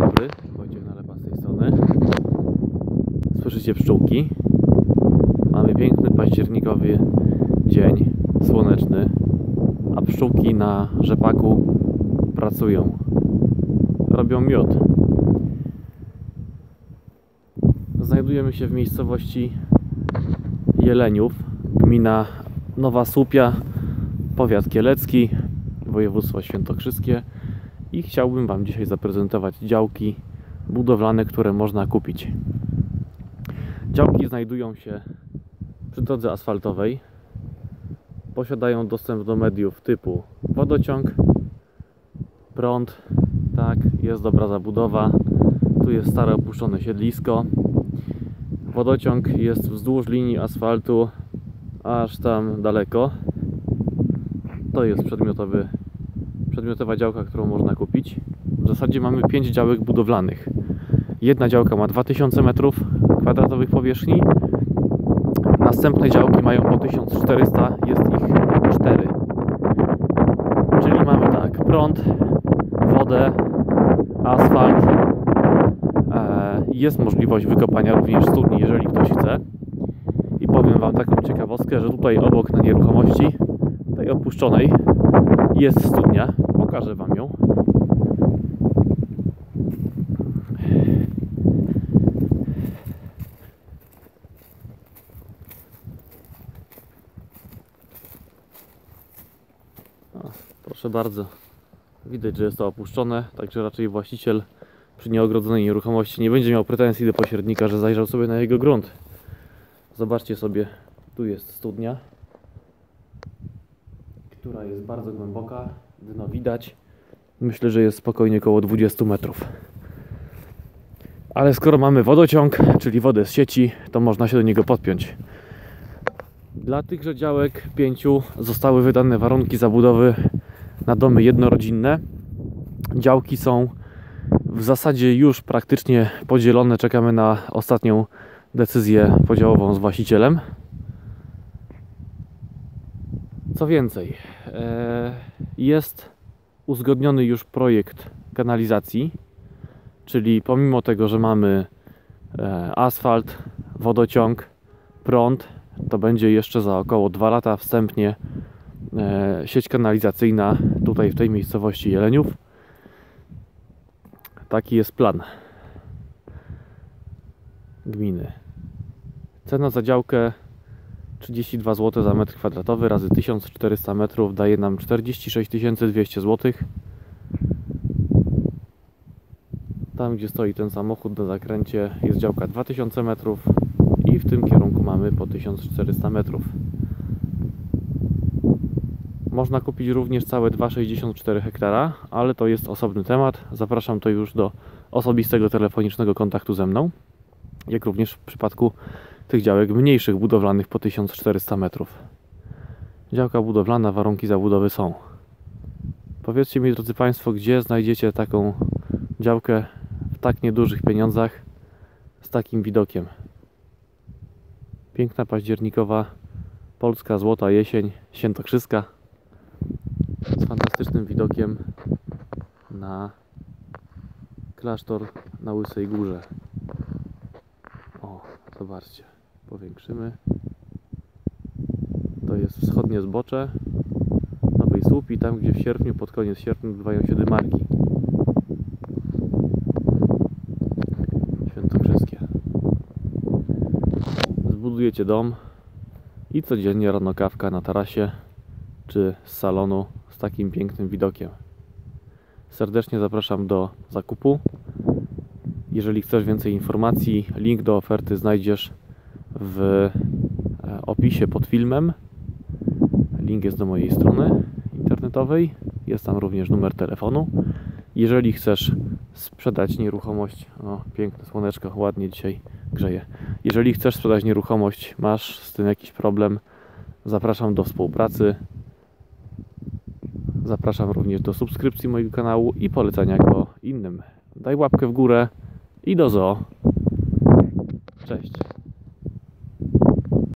dobry, Wojciech Nalepa z tej strony. Słyszycie pszczółki? Mamy piękny październikowy dzień, słoneczny, a pszczółki na rzepaku pracują. Robią miód. Znajdujemy się w miejscowości Jeleniów, gmina Nowa Słupia, powiat kielecki, województwo świętokrzyskie, i chciałbym Wam dzisiaj zaprezentować działki budowlane, które można kupić. Działki znajdują się przy drodze asfaltowej, posiadają dostęp do mediów typu wodociąg, prąd, tak, jest dobra zabudowa, tu jest stare opuszczone siedlisko. Wodociąg jest wzdłuż linii asfaltu aż tam daleko. To jest przedmiotowa działka, którą można kupić. W zasadzie mamy 5 działek budowlanych. Jedna działka ma 2000 m2 powierzchni. Następne działki mają po 1400, jest ich 4. Czyli mamy tak, prąd, wodę, asfalt. Jest możliwość wykopania również studni, jeżeli ktoś chce. I powiem Wam taką ciekawostkę, że tutaj obok na nieruchomości, tej opuszczonej, jest studnia. Pokażę Wam ją. Proszę bardzo. Widać, że jest to opuszczone, także raczej właściciel przy nieogrodzonej nieruchomości nie będzie miał pretensji do pośrednika, że zajrzał sobie na jego grunt. Zobaczcie sobie, tu jest studnia, która jest bardzo głęboka, dno widać. Myślę, że jest spokojnie około 20 metrów. Ale skoro mamy wodociąg, czyli wodę z sieci, to można się do niego podpiąć. Dla tychże działek 5 zostały wydane warunki zabudowy na domy jednorodzinne. Działki są w zasadzie już praktycznie podzielone. Czekamy na ostatnią decyzję podziałową z właścicielem. Co więcej, jest uzgodniony już projekt kanalizacji, czyli pomimo tego, że mamy asfalt, wodociąg, prąd, to będzie jeszcze za około 2 lata wstępnie sieć kanalizacyjna tutaj w tej miejscowości Jeleniów. Taki jest plan gminy. Cena za działkę 32 zł za metr kwadratowy razy 1400 metrów daje nam 46 200 zł. Tam, gdzie stoi ten samochód na zakręcie, jest działka 2000 metrów i w tym kierunku mamy po 1400 metrów. Można kupić również całe 2,64 hektara, ale to jest osobny temat. Zapraszam to już do osobistego telefonicznego kontaktu ze mną, jak również w przypadku tych działek mniejszych budowlanych po 1400 metrów. Działka budowlana, warunki zabudowy są. Powiedzcie mi, drodzy Państwo, gdzie znajdziecie taką działkę w tak niedużych pieniądzach z takim widokiem. Piękna październikowa polska złota jesień świętokrzyska z fantastycznym widokiem na klasztor na Łysej Górze. O, zobaczcie, powiększymy. To jest wschodnie zbocze Nowej Słupii, tam gdzie w sierpniu, pod koniec sierpnia odbywają się dymarki świętokrzyskie. Zbudujecie dom i codziennie rano kawka na tarasie czy z salonu z takim pięknym widokiem. Serdecznie zapraszam do zakupu. Jeżeli chcesz więcej informacji, link do oferty znajdziesz w opisie pod filmem. Link jest do mojej strony internetowej. Jest tam również numer telefonu. Jeżeli chcesz sprzedać nieruchomość, o, piękne słoneczko, ładnie dzisiaj grzeje. Jeżeli chcesz sprzedać nieruchomość, masz z tym jakiś problem, zapraszam do współpracy. Zapraszam również do subskrypcji mojego kanału i polecania go innym. Daj łapkę w górę i do zoo. Cześć.